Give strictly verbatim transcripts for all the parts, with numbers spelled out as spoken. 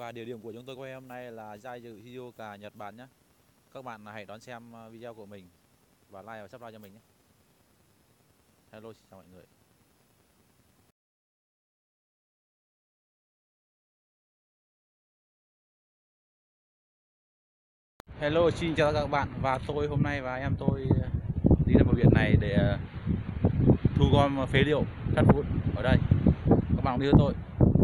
Và địa điểm của chúng tôi quay hôm nay là Daiyu Shizuoka, Nhật Bản nhé. Các bạn hãy đón xem video của mình và like và subscribe cho mình nhé. Hello, xin chào mọi người. Hello, xin chào các bạn. Và tôi hôm nay và em tôi đi ra bờ biển này để thu gom phế liệu cát vụn ở đây. Các bạn đi với tôi.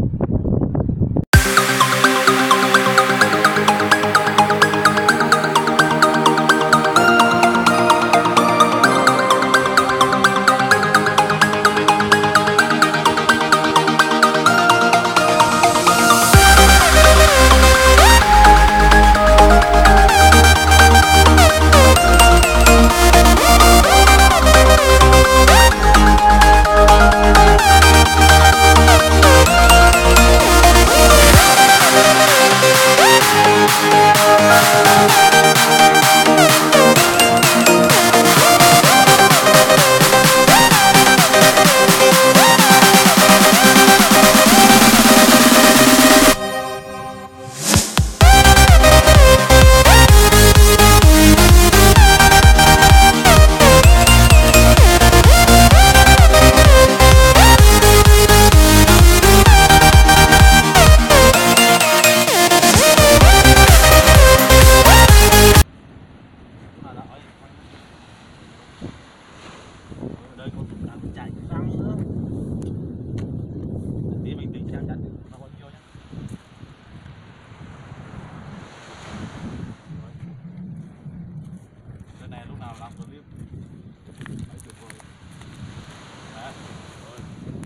Làm clip đấy, tuyệt vời đấy, rồi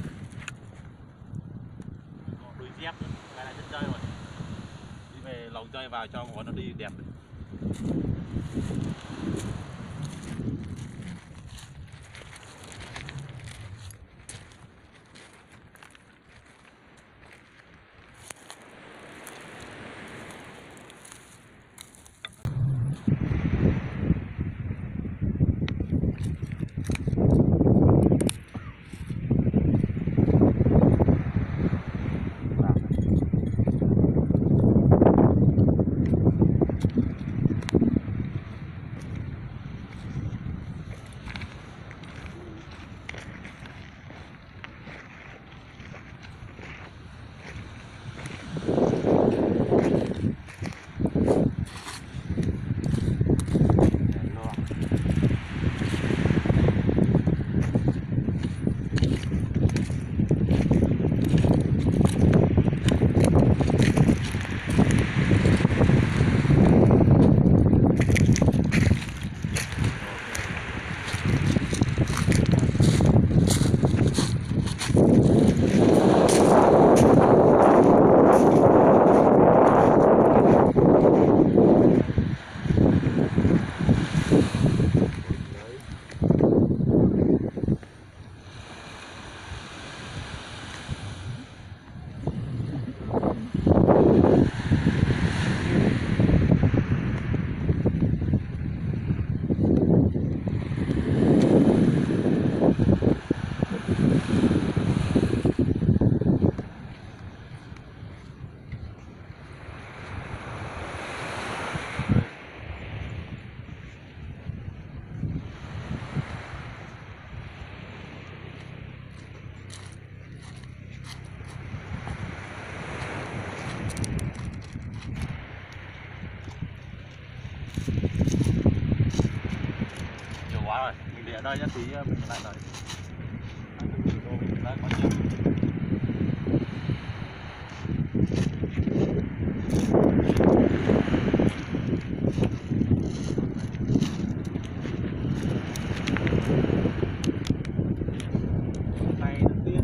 có đuôi dép nữa, cái này chân chơi rồi, đi về lồng chơi vào cho ngón nó đi đẹp đấy. Nhiều quá rồi, mình để ở đây nhá, tí mình lại đợi. Đây có nhiều. Này đầu tiên.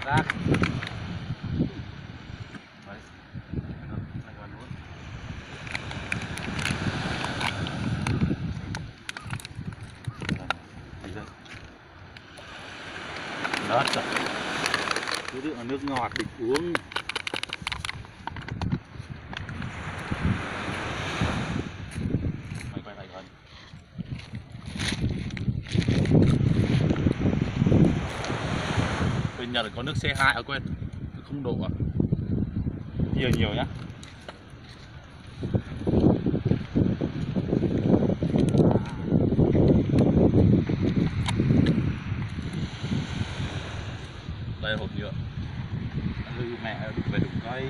rác. Đấy. Này còn luôn. Đó, đối tượng là nước ngọt định uống. Mày quay lại gần. Bên Nhật có nước xê hai ở quên không độ à? Nhiều nhiều nhá. Đây là hộp nhựa. Hư mẹ về đục cây.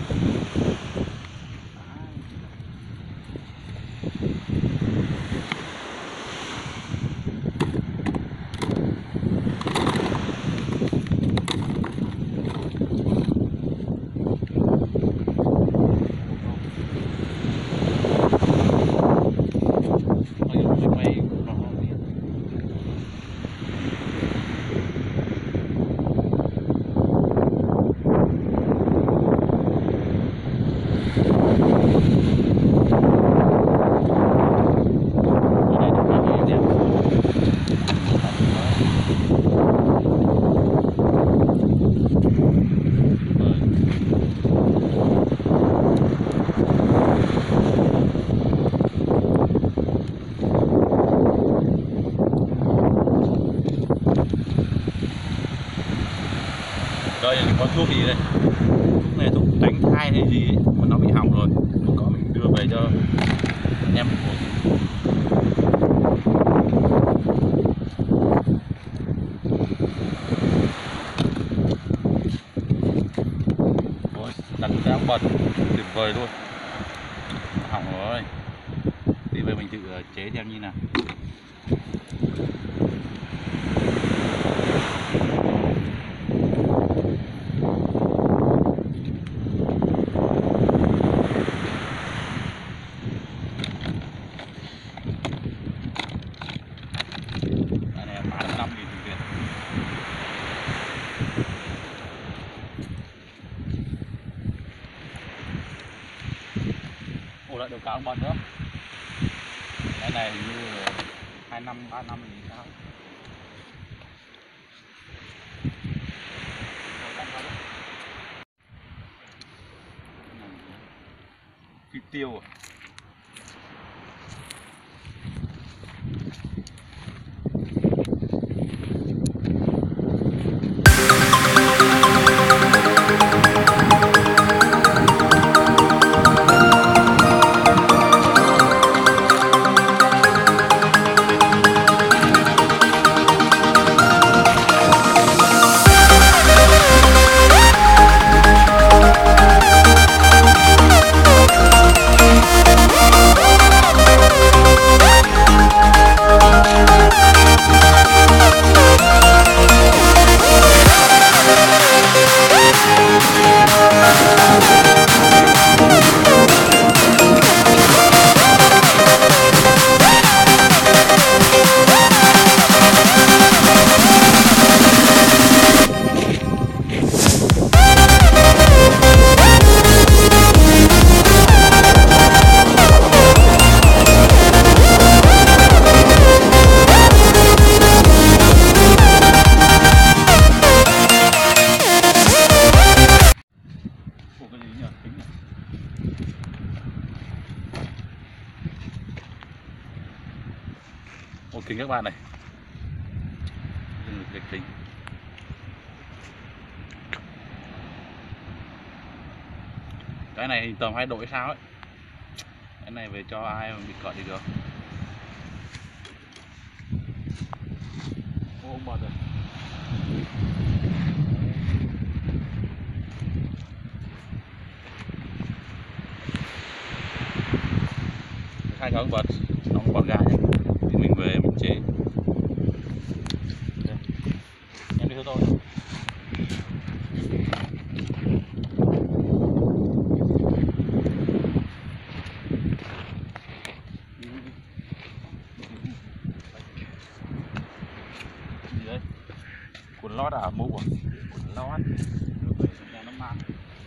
Đây là có thuốc gì đây? Thuốc này thuốc tránh thai hay gì ấy, mà nó bị hỏng rồi. Không có mình đưa về cho anh em uống. Rồi, đặt cái bật tuyệt vời luôn. Hỏng rồi. Đi về mình tự chế theo như nào. Ủa lại được cả ông bật nữa. Cái này hình như hai năm, ba năm thì sao? Phi tiêu à? Một kính các bạn này, cái kính cái này thì tầm hai độ hay sao ấy. Cái này về cho ai mà bị cận thì được. Ô, ông bật rồi. Hai cái ông bật, ông bật gà nhé. Thì mình về mình chế. Đây. Em đi theo tôi. Gì đấy? Quần lót à, mũ à? lót nhà nó mặn.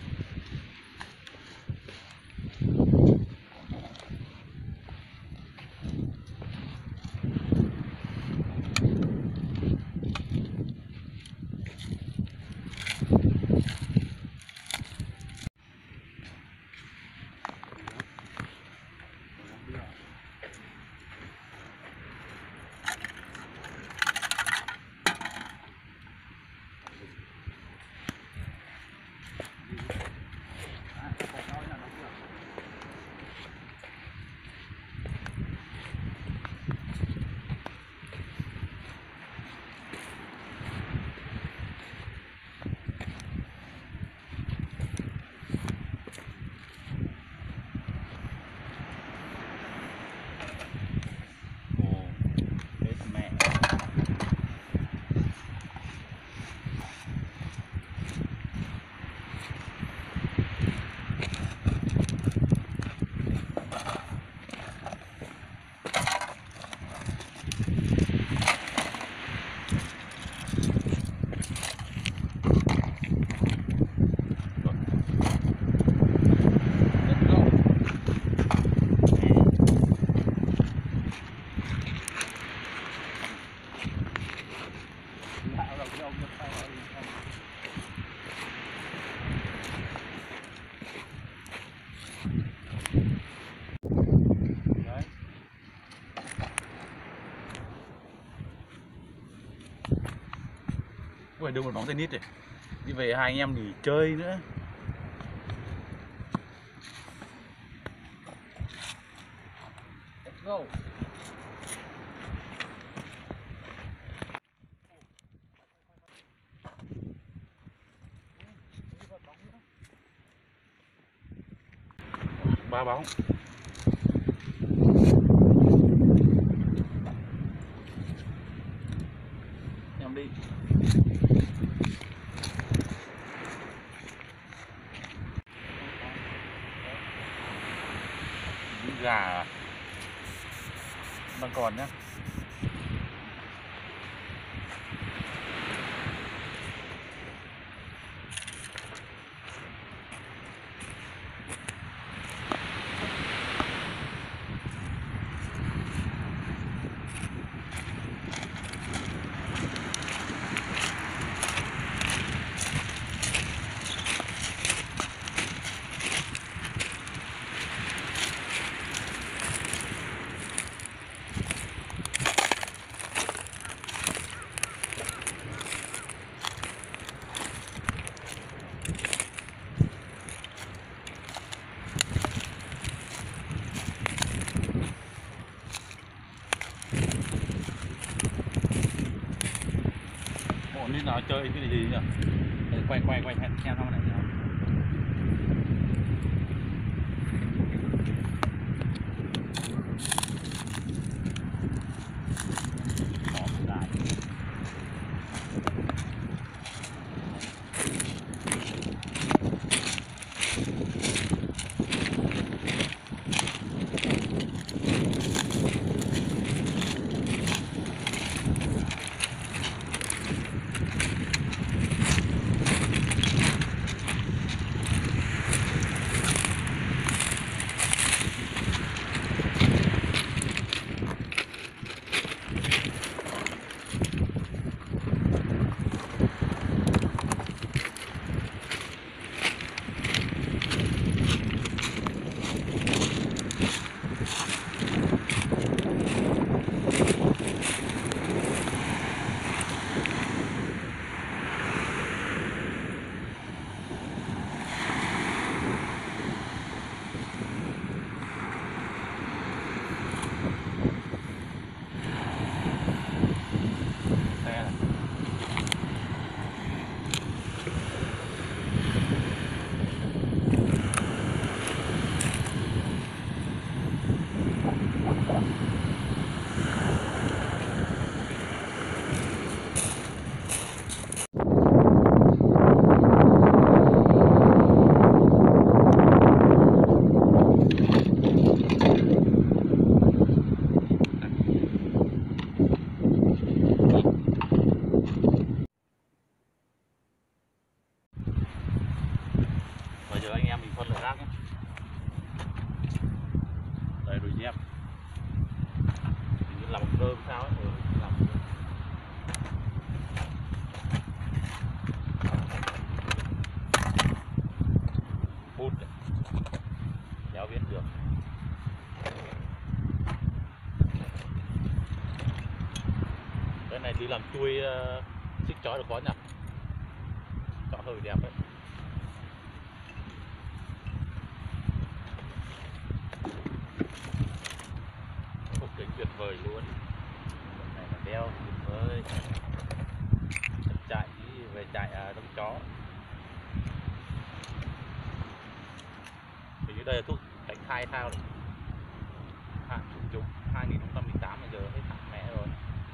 Ui, đưa một bóng tennis rồi. Đi về hai anh em nghỉ chơi nữa. Let's go. Ba bóng. Em đi. Gà đang còn nhá. Đi nào chơi cái gì nhỉ? Quay quay quay xem xem xong này. Bây giờ anh em mình phân loại rác nhé. Đây đùi dép, hình như làm bằng rơm sao ấy, ừ, làm bút kéo viết được. Cái này đi làm chui uh, xích chó được có nhỉ? Chó hơi đẹp đấy. Khung kính tuyệt vời luôn. Cái này là đeo tuyệt vời. Chạy về chạy à, đông chó. Thì dưới đây là thuốc tránh thai thao này. Hạn dụng chúng hai nghìn không trăm mười tám bây giờ hết hạn mẹ rồi.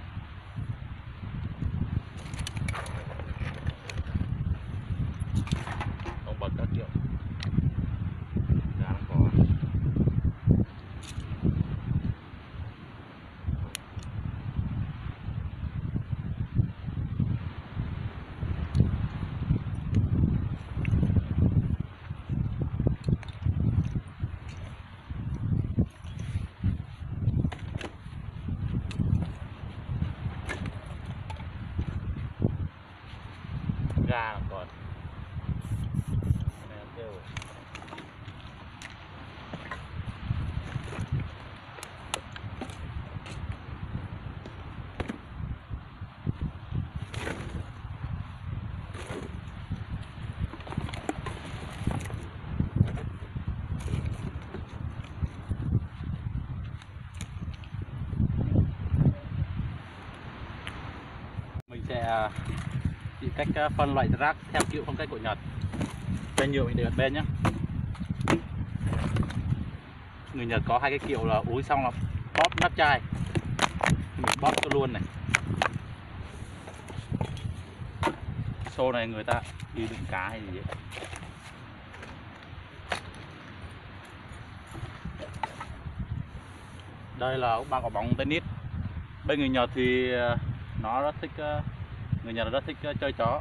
Không bật các kiểu. Ra nó có. Ga còn cái này nó kêu mình sẽ chỉ cách phân loại rác theo kiểu phong cách của Nhật. Chai nhựa mình để ở bên nhé. Người Nhật có hai cái kiểu là uống xong là bóp nắp chai, mình bóp cho luôn này. Xô này người ta đi đựng cá hay gì vậy. Đây là ống ba quả bóng tennis. Bên người Nhật thì nó rất thích, người Nhật rất thích chơi chó,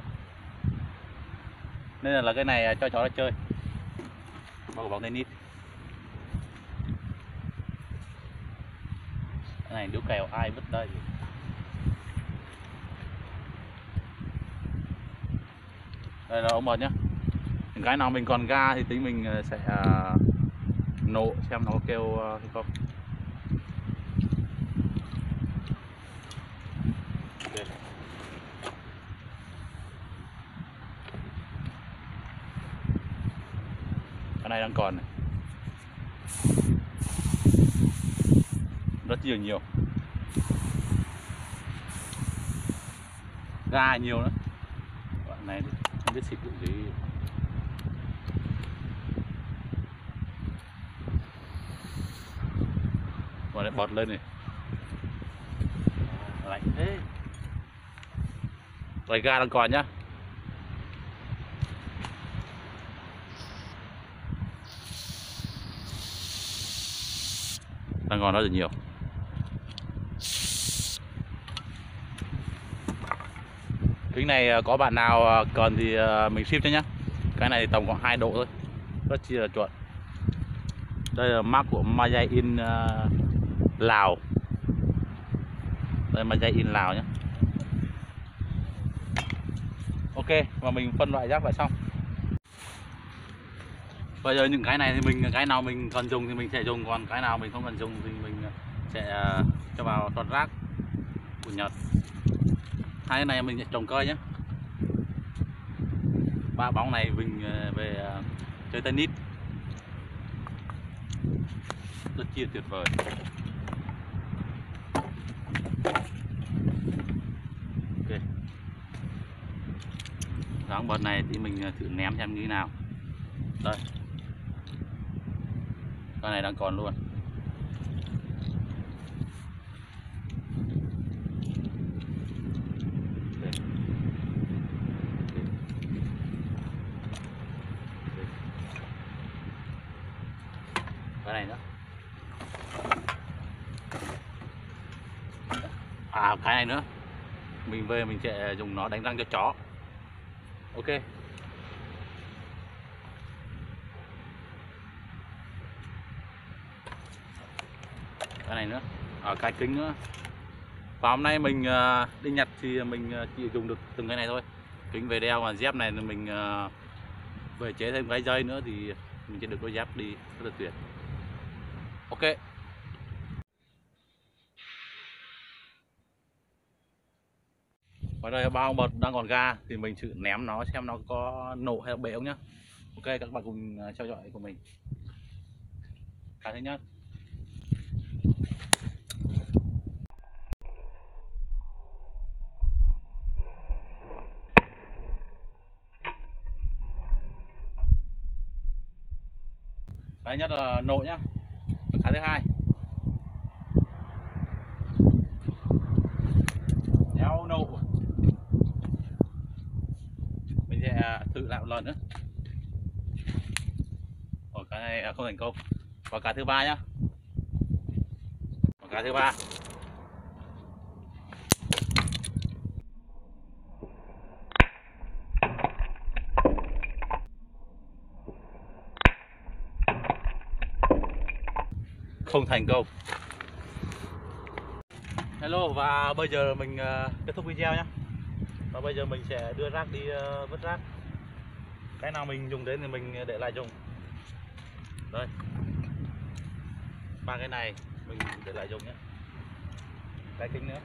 nên là, là cái này cho chó nó chơi. Ba quả bóng tennis. Cái này đứa kèo ai vứt đây. Đây là ống bật nhá. Cái nào mình còn ga thì tính mình sẽ nổ xem nó kêu hay không. Cái này đang còn này. Rất nhiều nhiều. Ga nhiều nữa. Bạn này không biết xịt vụ gì. Và lại bọt lên này. Lạnh thế. Rồi ga đang còn nhá. Đang còn rất là nhiều. Kính này có bạn nào cần thì mình ship cho nhé. Cái này tầm khoảng hai độ thôi, rất chi là chuẩn. Đây là mác của Maya in uh, Lào. Đây Maya in Lào nhé. Ok, và mình phân loại rác lại xong. Bây giờ những cái này thì mình cái nào mình cần dùng thì mình sẽ dùng, còn cái nào mình không cần dùng thì mình sẽ uh, cho vào toàn rác của Nhật. Hai cái này mình sẽ trồng cây nhé. Ba bóng này mình uh, về uh, chơi tennis rất chi tuyệt vời. Ok, dáng bật này thì mình thử ném xem như thế nào. Đây, cái này đang còn luôn. Cái này nữa. À, cái này nữa. Mình về mình sẽ dùng nó đánh răng cho chó. Ok. cái này nữa, ở cái kính nữa. Và hôm nay mình uh, đi nhặt thì mình uh, chỉ dùng được từng cái này thôi, kính về đeo, và dép này là mình uh, về chế thêm cái dây nữa thì mình sẽ được đôi dép đi rất là tuyệt. Ok. Ở đây bao mật đang còn ga thì mình thử ném nó xem nó có nổ hay là bể không nhá. Ok, các bạn cùng theo dõi của mình. Cái thứ nhất, cái thứ nhất là nổ nhá. Cái thứ hai, đeo nổ. Mình sẽ thử lại một lần nữa. Ở cái này không thành công. Và cái thứ ba nhá. Và cái thứ ba. Không thành công. Hello, và bây giờ mình uh, kết thúc video nhé. Và bây giờ mình sẽ đưa rác đi uh, vứt rác. Cái nào mình dùng đến thì mình để lại dùng. Đây, ba cái này mình để lại dùng nhé. Cái kính nữa.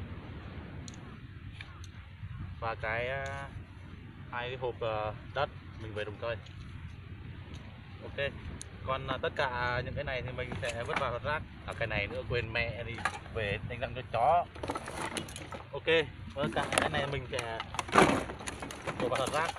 Và cái uh, hai cái hộp uh, đất mình về đồng cây. Ok. Còn uh, tất cả những cái này thì mình sẽ vứt vào rác. À, cái này nữa quên mẹ đi, về đánh răng cho chó. Ok, tất cả cái này mình sẽ đổ vào rác.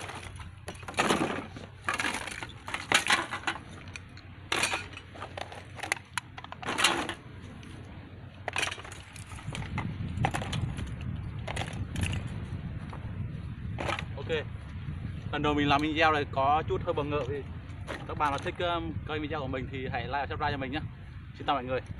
Ok, lần đầu mình làm video này có chút hơi bỡ ngỡ. Các bạn mà thích kênh video của mình thì hãy like và subscribe cho mình nhé. Xin chào mọi người.